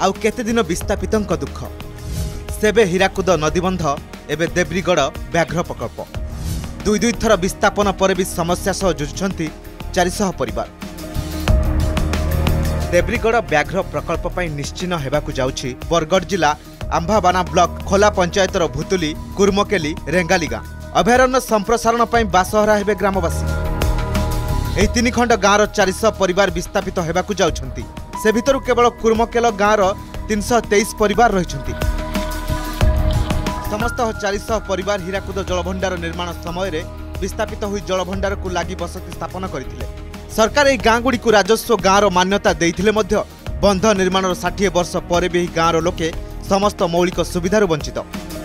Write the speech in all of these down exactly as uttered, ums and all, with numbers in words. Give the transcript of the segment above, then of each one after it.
आउ केते दिन विस्थापितों दुख सेबे हीराकुद नदीबंध एबे देब्रीगढ़ व्याघ्र प्रकल्प दुई दुई थर विस्थापन पर भी समस्या सह जुझुछंती चार सौ परिवार। देब्रीगढ़ व्याघ्र प्रकल्प पर निश्चिन्न हेबाकु जाउछि बरगढ़ जिला आंबाबाना ब्लॉक खोला पंचायतर भुतुली कुर्मकेली रेंगाली गाँ अभयारण्य संप्रसारण पर बासहरा हेबे ग्रामवासी। एही तीन खंड गाँवर चार सौ परिवार विस्थापित हेबाकु जाउछंती से भितरु केवल कुर्मकेल गाँवर तीन सौ तेईस परिवार रहिछंती। समस्त चार सौ परिवार हीराकुद जलभंडार निर्माण समय विस्थापित हुई जलभंडार को लगी बसति स्थापन करथिले। सरकार एही गाँगुड़ी को राजस्व गाँवर मान्यता देइथिले मध्य बंध निर्माण षाठी वर्ष पर भी गाँवर लोके समस्त मौलिक सुविधार वंचित।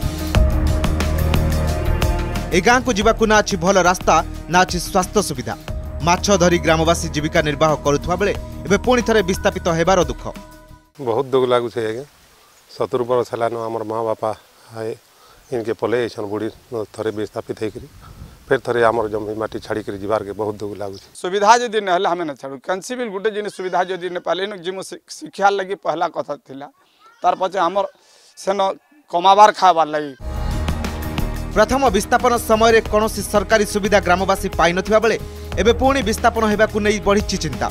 ए गाँ को जीवाकु ना अछि भल रास्ता ना अछि स्वास्थ्य सुविधा। माछ धरी ग्रामवासी जीविका निर्वाह करुवा बेले एबे पुणी थरे विस्थापित हेबार दुख बहुत दुख लागू छे। आगे सत्तर वर्ष हलानो हमर माँ बापा है इनके पले ऐसन बुढ़ी थरे विस्थापित होकर फिर थरे आमर जमी माटी छाड़ी कर जीवार के बहुत दुख लागू छे। सुविधा जदि न हला हमें न छाड़ू कंसिबल गुटे जिन सुविधा जदि न पाले न जिमो शिक्षा लगी पहला कथा थिला तार पछे हमर सेन कमाबार खाबार लगी। प्रथम विस्थापन समय कौनसी सरकारी सुविधा ग्रामवासी पाई नथिबा बेले एबे पुणी विस्थापन हेबाकु नै बढ़िछि चिंता।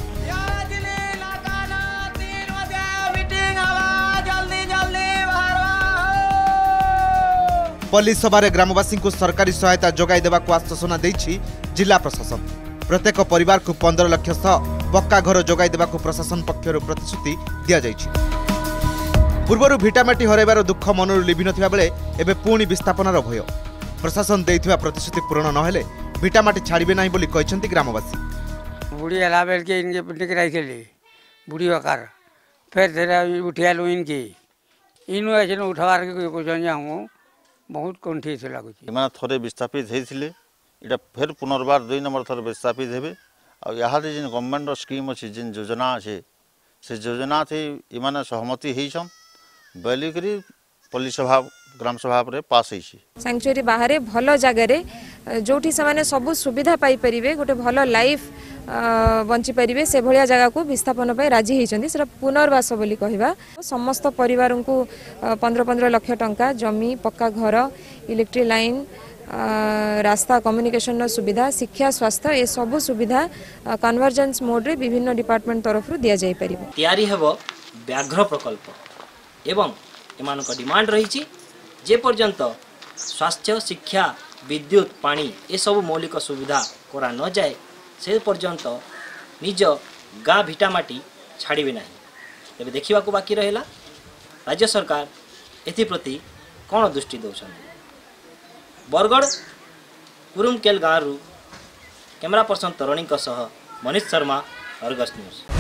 पल्ली सभारे ग्रामवासी को सरकारी सहायता जोगाई देबाकु आश्वासन देइछि जिला प्रशासन। प्रत्येक परिवार को पंद्रह लाख सह पक्का घर जोगाई देबाकु प्रशासन पक्षरु प्रतिश्रुति दिया जाइछि। पूर्वरु भिटामाटी हरैबार दुख मनरु लिभि नथिबा बेले एबे पुणी विस्थापनर भय। प्रशासन देइथिबा प्रतिश्रुति पूर्ण नहेले भिटामाटी छाड़िबे नाही बोली कहिसंती ग्रामवासी। बुढ़ी हला बेल के इनके पिंड कराइले बुढ़ी आकार फिर तेरा उठियालु इनके इनु ऐसे उठवार के क्वेश्चन जाऊँ बहुत कंठी से लागुच इमाने थरे विस्थापित होइथिले इटा फिर पुनर्बार दुई नंबर थरे विस्थापित हेबे आ याहारे जिन गवर्नमेंट स्कीम अछि जिन योजना अछि से योजना थी इमाने सहमति हेइछन बैलिकरी पल्ली सभा ग्राम सभा पर पास होइछि। सैंक्चुरी बाहर भल जगार जोठी से सब सुविधा पाई परिबे गोटे भल लाइफ बंची पारिबे से भलिया जगह को विस्थापन पाई राजी होइछन्ती सेटा पुनर्वास बोली कहबा। समस्त परिवार को पंद्रह पंद्रह लाख टंका जमी पक्का घर इलेक्ट्रिक लाइन रास्ता कम्युनिकेशन सुविधा शिक्षा स्वास्थ्य ए सब सुविधा कन्वर्जेंस मोड रे विभिन्न डिपार्टमेंट तरफ दिया जाय परिबो। तैयारी हेबो व्याघ्र प्रकल्प एवं एमानक डिमांड रही जे पर्यंत स्वास्थ्य शिक्षा विद्युत पानी ए सब मौलिक सुविधा करा न जाए से पर्यंत निज गाँ भिटामाटी छाड़िबे नाही। तेबे देखिबा को बाकी रहेला राज्य सरकार एथि प्रति कौन दृष्टि दौछन। बरगढ़ कुरुमकेल गाँव कैमरा पर्सन तरणीक सह मनीष शर्मा अर्गस न्यूज।